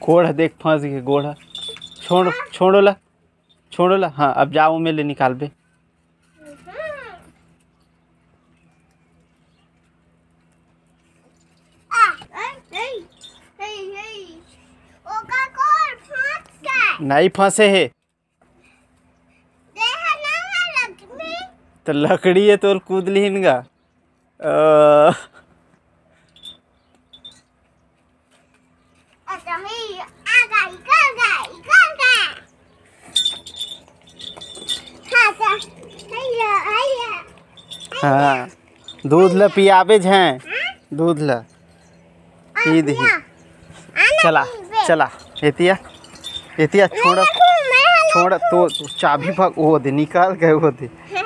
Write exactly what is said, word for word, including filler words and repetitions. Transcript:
गोड़ा देख फंस गए गोड़ा। छोड़ो छोड़ो ला छोड़ो ला। हाँ अब जाओ में ले निकाल बे। नहीं फंसे है तो लकड़ी है तो कूद लीनगा। हाँ दूध ला पियाबे हैं दूध ला पी दी। चला चला एतिया एतिया छोड़ छोड़ तो चाबी भाग वो दे निकाल गए वो दे।